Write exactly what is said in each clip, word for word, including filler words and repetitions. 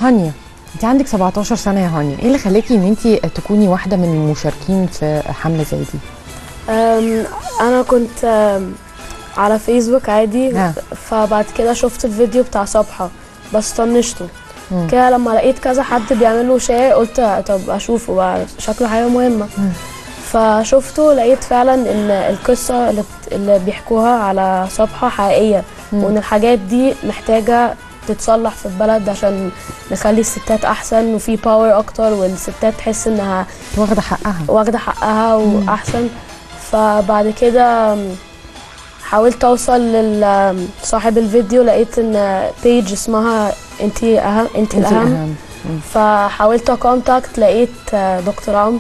هانيا، انت عندك سبعتاشر سنه يا هانيا، ايه اللي خلاكي ان انت تكوني واحده من المشاركين في حمله زي دي؟ أم، انا كنت أم، على فيسبوك عادي. آه. فبعد كده شفت الفيديو بتاع صبحة بس طنشته مم. كده. لما لقيت كذا حد بيعمل له شير قلت طب اشوفه بقى، شكله حاجه مهمه. مم. فشفته لقيت فعلا ان القصه اللي, بت... اللي بيحكوها على صفحه حقيقيه، مم. وان الحاجات دي محتاجه تتصلح في البلد عشان نخلي الستات احسن وفي باور اكتر، والستات تحس انها واخده حقها واخده حقها واحسن. فبعد كده حاولت اوصل لصاحب الفيديو، لقيت ان بيج اسمها انتي اهم انتي انت الاهم. الاهم. مم. فحاولت اكونتاكت، لقيت دكتور عمرو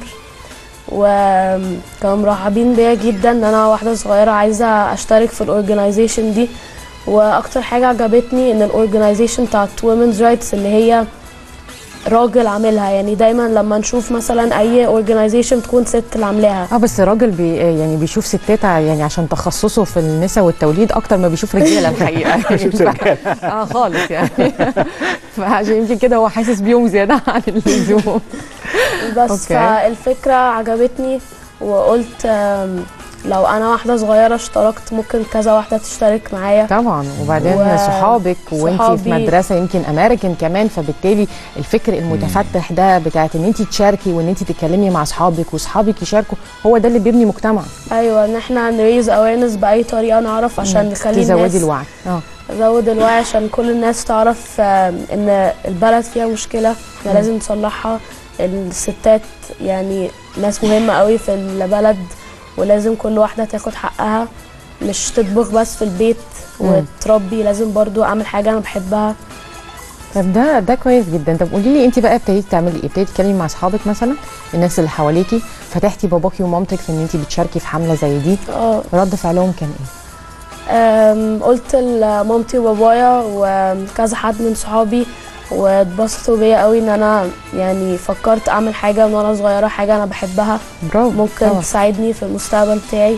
وكانوا مرحبين بيا جدا ان انا واحده صغيره عايزه اشترك في الاورجنايزيشن دي. واكتر حاجه عجبتني ان الاورجنايزيشن بتاعت وومنز رايتس اللي هي راجل عاملها، يعني دايما لما نشوف مثلا اي اورجنايزيشن تكون ست اللي عاملاها. اه بس راجل بي يعني بيشوف ستات يعني عشان تخصصه في النساء والتوليد اكتر ما بيشوف رجاله الحقيقه. اه خالص يعني. فعشان يمكن كده هو حاسس بيهم زياده عن اللزوم. بس أوكي. فالفكره عجبتني وقلت لو انا واحده صغيره اشتركت ممكن كذا واحده تشترك معايا طبعا. وبعدين و... صحابك وانتي في صحابي. مدرسه يمكن امريكان كمان، فبالتالي الفكر المتفتح ده بتاعت ان انت تشاركي وان انت تتكلمي مع اصحابك واصحابك يشاركوا، هو ده اللي بيبني مجتمع. ايوه، ان احنا نريز اويرنس باي طريقه نعرف عشان نخلي الناس تزودي الوعي. اه نزود الوعي عشان كل الناس تعرف ان البلد فيها مشكله احنا مم. لازم نصلحها. الستات يعني ناس مهمه قوي في البلد، ولازم كل واحده تاخد حقها، مش تطبخ بس في البيت مم. وتربي، لازم برضو اعمل حاجه انا بحبها. طب ده ده كويس جدا. طب قولي لي انت بقى ابتديتي تعملي ايه؟ ابتديتي تتكلمي مع اصحابك مثلا، الناس اللي حواليكي، فتحتي باباكي ومامتك في ان انت بتشاركي في حمله زي دي، اه رد فعلهم كان ايه؟ أم، قلت لمامتي وبابايا وكذا حد من صحابي، واتبسطوا بيا قوي ان انا يعني فكرت اعمل حاجه من وانا صغيره، حاجه انا بحبها برافو. ممكن طبعا. تساعدني في المستقبل بتاعي.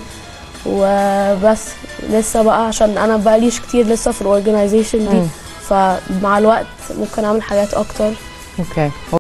وبس لسه بقى عشان انا بقاليش كتير لسه في الاورجنايزيشن دي، مم. فمع الوقت ممكن اعمل حاجات اكتر. اوكي.